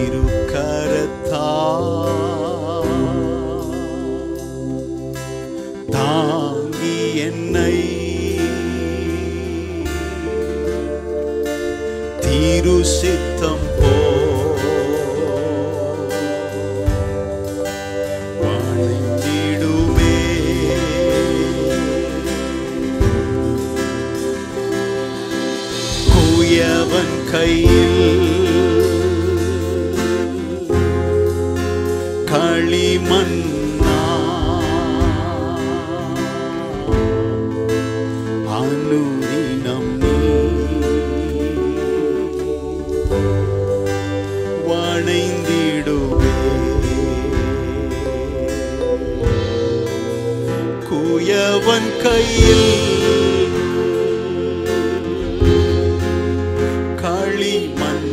தாங்கி என்னை திரு சித்தம் வணங்கிடுமே. குயவன் கையில் களிமண் அனுதினம் நீ வணைந்திடுவே. குயவன் கையில் களிமண்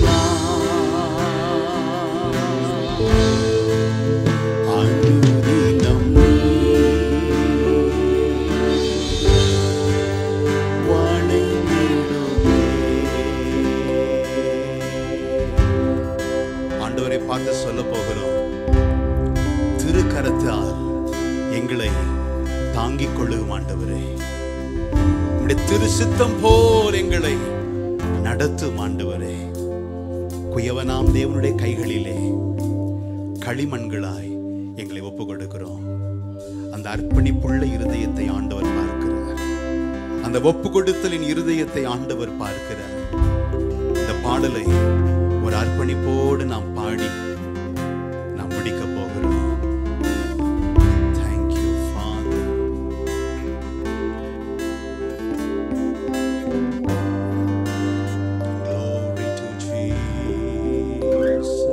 பார்த்து சொல்ல போகிறோம். திருக்கரத்தால் எங்களை தாங்கிக் கொள்ளும் ஆண்டவரே, உம்முடைய திரு சித்தம் போல் எங்களை நடத்தும் ஆண்டவரே. குயவனாம் தேவனுடைய கைகளிலே களிமண்களாய் எங்களை ஒப்பு கொடுக்கிறோம். அந்த அர்ப்பணிப்புள்ள இருதயத்தை ஆண்டவர் பார்க்கிறார். அந்த ஒப்பு கொடுத்தலின் இருதயத்தை ஆண்டவர் பார்க்கிறார். இந்த பாடலை ஒரு அர்ப்பணிப்போடு நாம் பாடி நாம் முடிக்க போகிறோம். Thank you, Father. Glory to Jesus.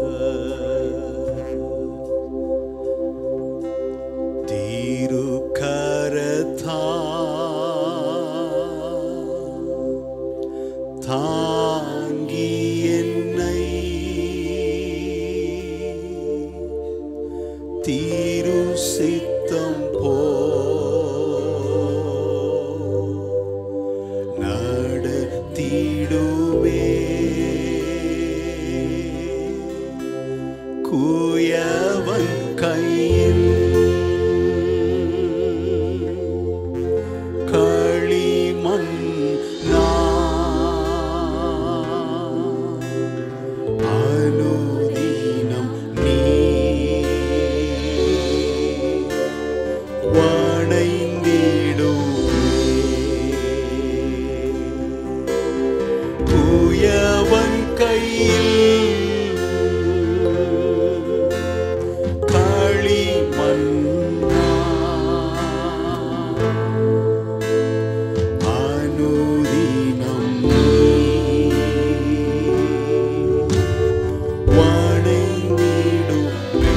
திருக்கரத்தா தாங்கி என்னை திரு சித்தம் நடத்திடுவே. குயவன் கையில் களிமண் அனுதினம் நீ வணைந்திடுவே. குயவன் கையில் களிமண் அனுதினம் வணைந்திடுவே.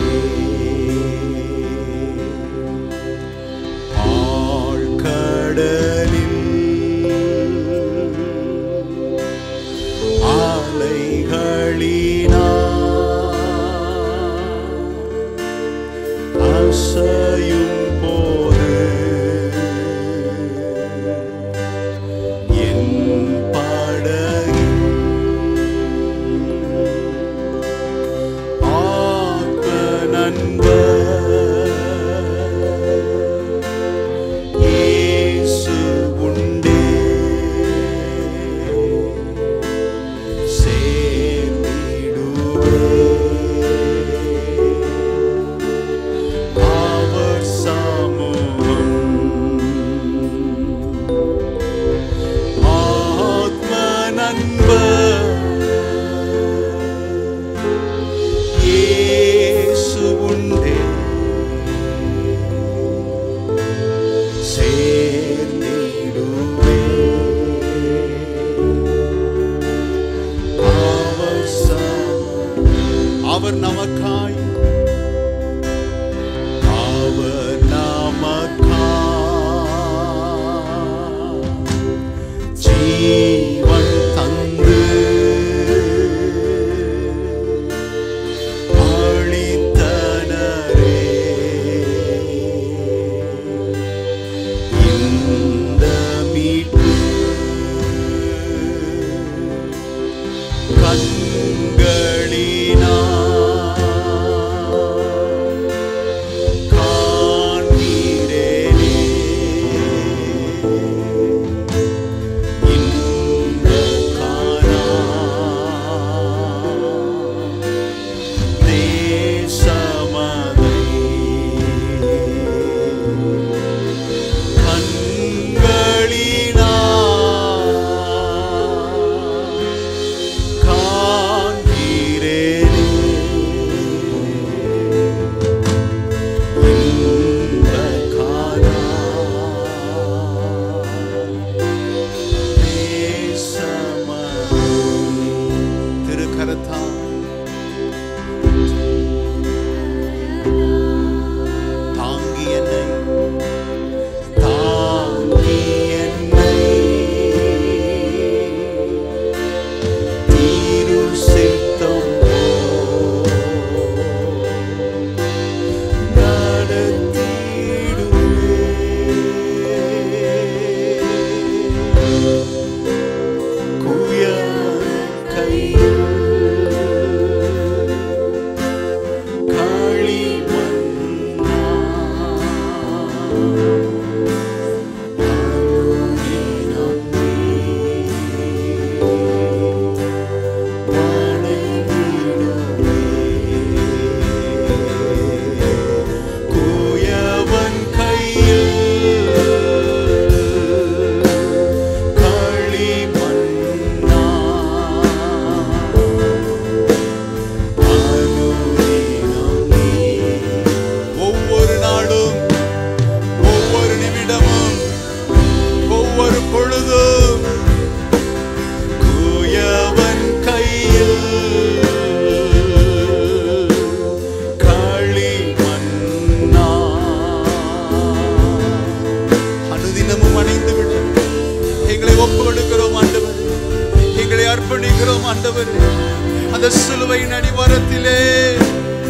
ஆழ்கடலில் அலைகளினால் அசையும் போது என் படகில் ஆத்ம நண்பர் இயேசு உண்டே. சேர்ந்திடுவே. அவர் சமூகம் ஆத்ம நண்பர் இயேசு உண்டே. சேர்ந்திடுவே. அவர் நமக்காய் ஜீவன் தந்து அளித்தனரே. இந்த மீட்பு கண்களினால் கரத்தால் தாங்கி என்னை தீரு சித்தம் அர்ப்பணிக்கிறோம் ஆண்டவரே. அந்த சிலுவையின் அடிவாரத்திலே